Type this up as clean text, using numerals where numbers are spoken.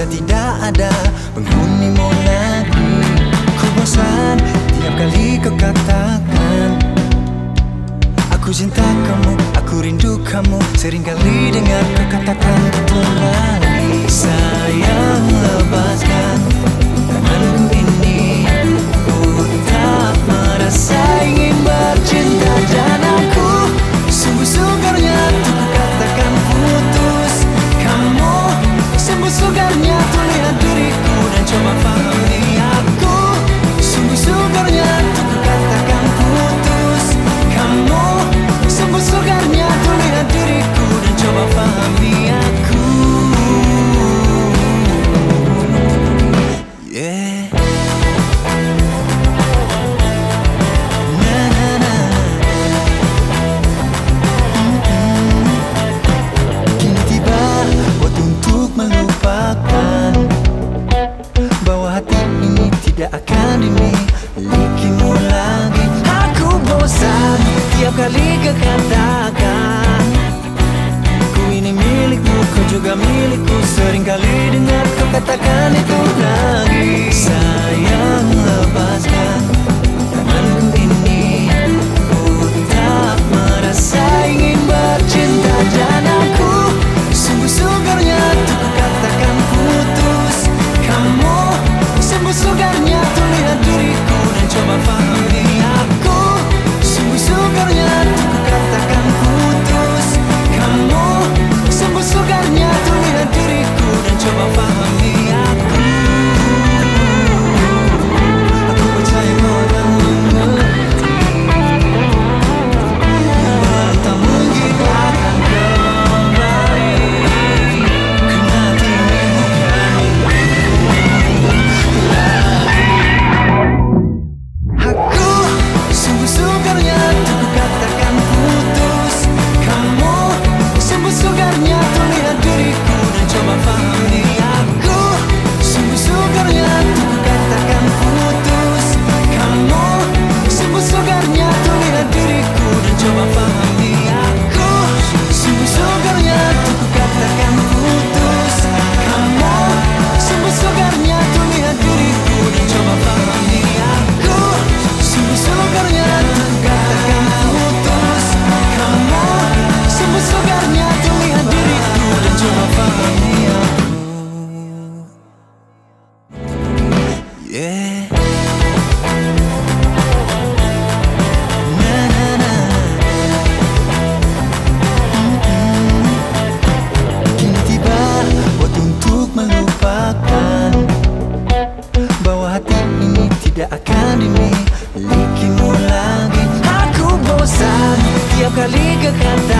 sudah tidak ada penghunimu lagi. Ku bosan tiap kali kau katakan aku cinta kamu, aku rindu kamu. Seringkali dengar kau katakan betul lagi. Sayang, lepaskan tanganku ini, ku tak merasa ingin bercinta. Dan aku sungguh sukarnya tuh ku katakan putus kamu. Sungguh sukarnya tuh lihat diriku dan coba pahami aku. Sungguh sukarnya tuh ku katakan putus kamu. Sungguh sukarnya tuh lihat diriku dan coba pahami aku. Yeah. Na na na. Kini tiba waktu untuk melupakan bahwa hati ini tidak akan dimilikimu lagi. Aku bosan tiap kali kau katakan ku ini milikmu, kau juga milikku. Seringkali dengar kau katakan itu lagi. Sayang, lepaskan tanganku ini, ku tak merasa ingin bercinta. Dan aku sungguh sukarnya tuh ku katakan putus kamu. Sungguh sukarnya tuh lihat diriku dan coba pahami aku. Sungguh sukarnya tuh ku katakan putus kamu. Sungguh sukarnya tuh lihat diriku dan coba pahami aku. Aku percaya kau akan mengerti bahwa tak mungkin akan kembali. Karena hatimu bukan lagi. Aku sungguh sukarnya tuh ku katakan putus kamu. Sungguh sukarnya tuh lihat diriku dan coba pahami aku. Sungguh sukarnya tuh ku katakan putus kamu. Sungguh sukarnya tuh lihat diriku dan coba pahami aku. Sungguh sukarnya tuh ku katakan putus kamu. Sungguh sukarnya tuh lihat diriku dan coba pahami aku. Sungguh sukarnya tuh ku katakan putus kamu. Sungguh sukarnya tuh lihat diriku dan coba pahami aku. Yeah. Na na na. Kini tiba waktu untuk melupakan bahwa hati ini tidak akan dimilikimu lagi. Aku bosan tiap kali kau katakan